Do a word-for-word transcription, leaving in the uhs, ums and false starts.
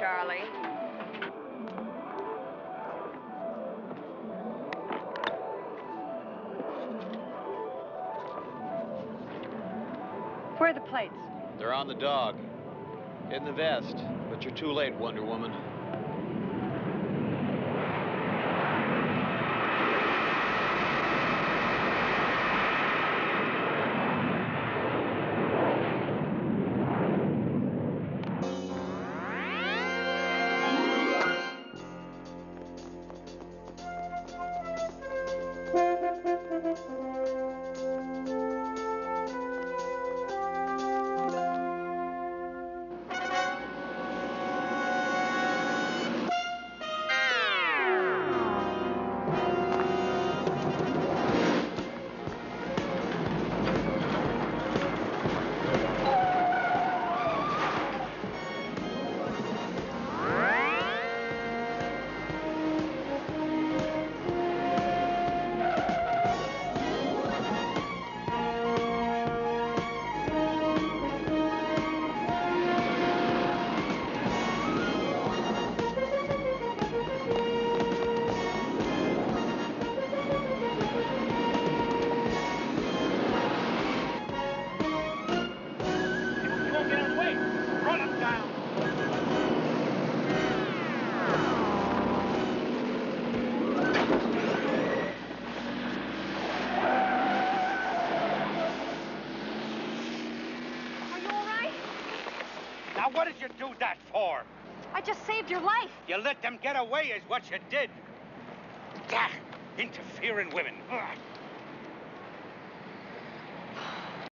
Charlie. Where are the plates? They're on the dog. In the vest. But you're too late, Wonder Woman. What did you do that for? I just saved your life. You let them get away is what you did. Gah! Interfering women. Ugh.